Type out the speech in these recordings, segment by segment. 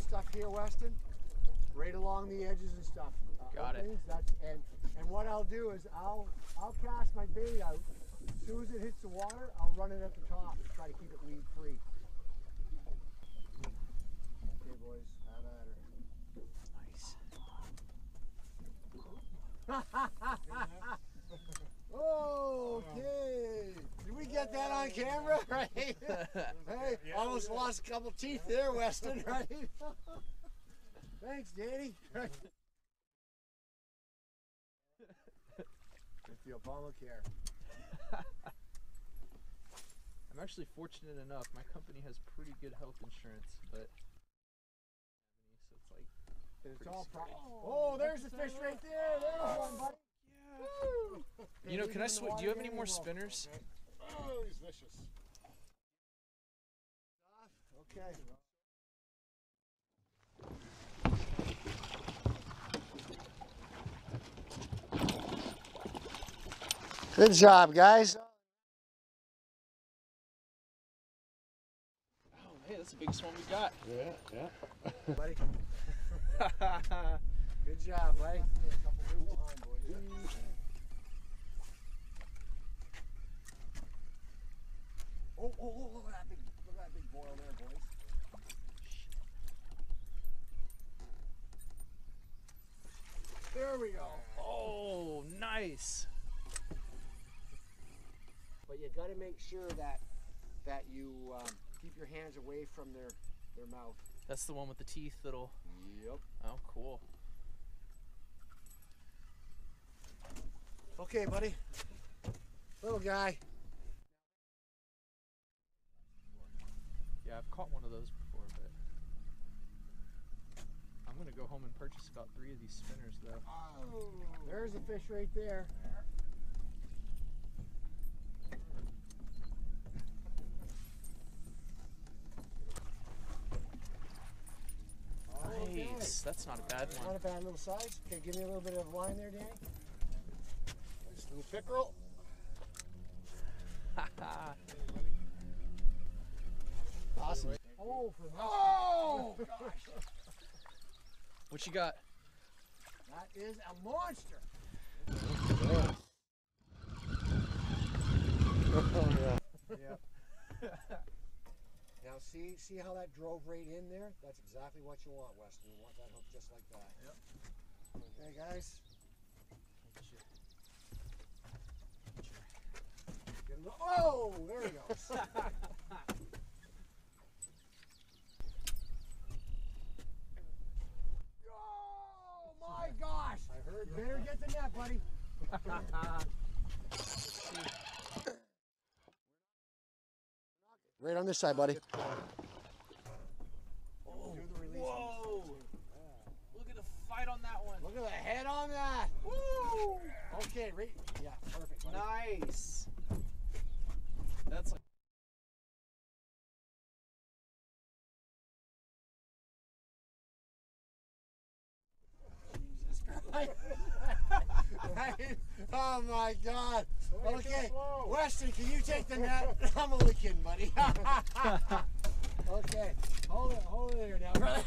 stuff here, Weston, right along the edges and stuff. Got it. And what I'll do is I'll cast my bait out. As soon as it hits the water, I'll run it at the top and try to keep it weed free. Okay, boys, have at her. Nice. Okay. Did we get that on camera? Right? Hey, almost lost a couple teeth there, Weston, right? Thanks, Danny. With the Obamacare. I'm actually fortunate enough. My company has pretty good health insurance, but so it's like it's all oh, there's a fish right there. There's one, buddy. Yeah. You know, can I switch? Do you have any more spinners? Oh, he's vicious. Okay. Good job, guys. Oh, hey, that's the biggest one we got. Yeah. Buddy. Good job, buddy. Oh, look at that big boil there, boys. There we go. Oh, nice. But you got to make sure that you keep your hands away from their mouth. That's the one with the teeth that'll... Yep. Oh, cool. Okay, buddy. Little guy. Yeah, I've caught one of those before, but I'm going to go home and purchase about 3 of these spinners, though. Oh, there's a fish right there. Nice. That's not a bad one. Not a bad little size. Okay, give me a little bit of line there, Danny. Nice little pickerel. Awesome. Oh, gosh. What you got? That is a monster. Yeah. Now see how that drove right in there? That's exactly what you want, Weston. You want that hook just like that. Yep. Okay, guys. Oh, there he goes. Oh my gosh! I heard. Better get the net, buddy. Right on this side, buddy. Oh, whoa! Look at the fight on that one. Look at the head on that. Woo! Okay, right. Yeah, perfect, buddy. Nice. That's like. Jesus Christ. Oh my God. Okay, Weston, can you take the net? I'm only kidding, buddy. Okay, hold it there now, brother.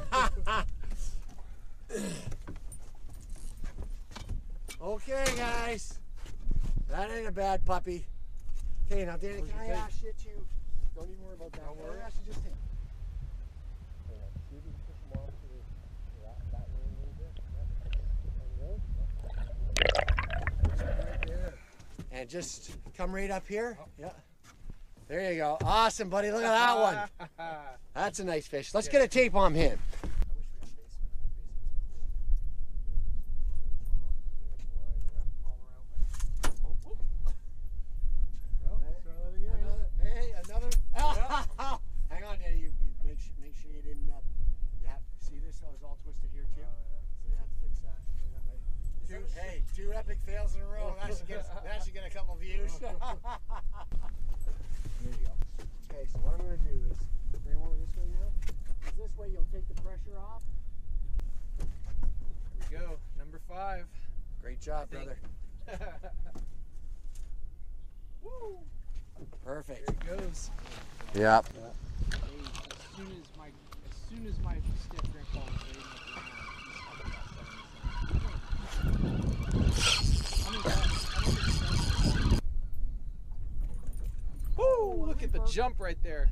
Okay, guys, that ain't a bad puppy. Okay, now Danny, can I ask you to? Don't even worry about that. Don't worry. I ask you just take. See if you can push them off to that way a little bit. Right there. And just come right up here. Yeah. There you go. Awesome, buddy. Look at that one. That's a nice fish. Let's get a tape on him. Hey, another. Hang on, Danny. You make sure you didn't. See this? I was all twisted here too. So you have to fix that. Right? Two epic fails in a row. That should get a couple views. There you go. Okay, so what I'm going to do is bring him over this way now. This way you'll take the pressure off. Here we go. Number 5. Great job, brother. Woo! Perfect. There it goes. Yep. Hey, as soon as my stiff grandpa was waiting at the ground, Woo! Look at the jump right there.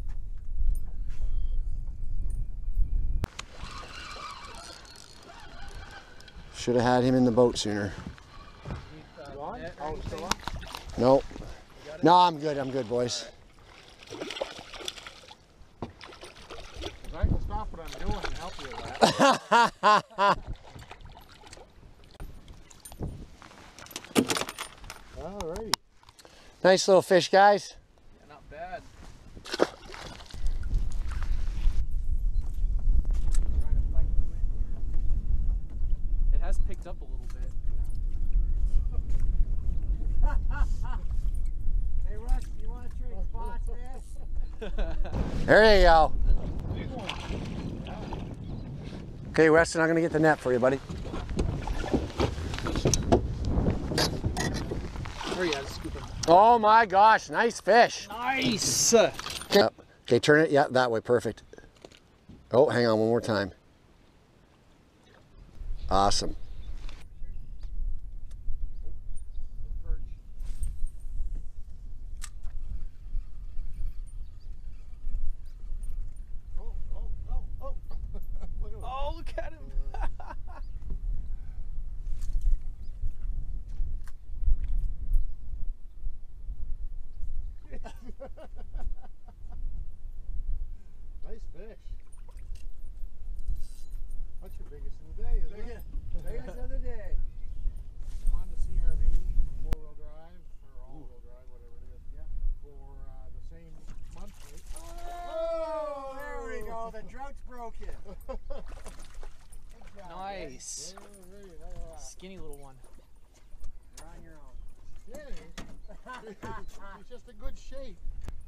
Should have had him in the boat sooner. You on? Oh, still on? Nope. No, I'm good, boys. I can stop what I'm doing and help you with that. Alrighty. Nice little fish, guys. Yeah, not bad. It has picked up a little bit. Hey, Russ, you want to trade spots, man? There you go. Okay, Weston, I'm going to get the net for you, buddy. Where you at? Scoop him. Oh my gosh, nice fish. Nice! Okay, okay, turn it. Yeah, that way. Perfect. Oh, hang on one more time. Awesome. Oh, look at him! Nice fish. That's your biggest of the day, isn't it? Biggest of the day. Honda CRV, four-wheel drive, or all-wheel drive, whatever it is. Yeah. For the same monthly. Oh, there we go. The drought's broken. Good job, Nice. Alrighty, look at that. Skinny little one. You're on your own. Skinny. He's just in good shape.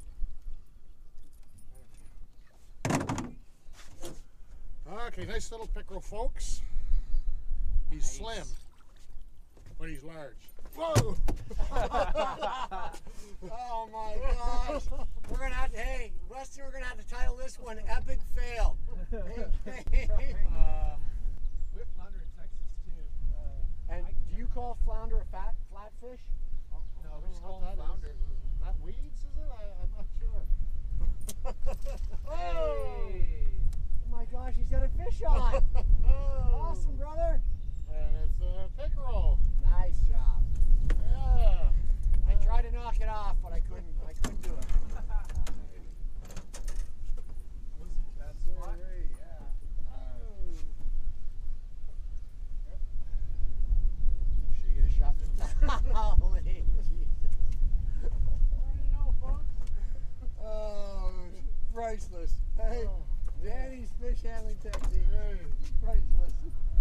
Okay, nice little pickerel, folks. He's Nice. slim, but he's large. Whoa! Oh my gosh. We're gonna have to, hey, Rusty, we're gonna have to title this one Epic Fail. We have flounder in Texas too. And do you call flounder a flatfish? No, we just What call them that is. flounder. Is that weeds, is it? I'm not sure. Oh Hey. my gosh, he's got a fish on. Awesome, brother. And it's a pickerel. Nice job. Yeah. I tried to knock it off, but I couldn't do it. That's spot. Should you get a shot? Holy Jesus. Oh, priceless. Hey, Danny's fish handling technique. Hey. Priceless.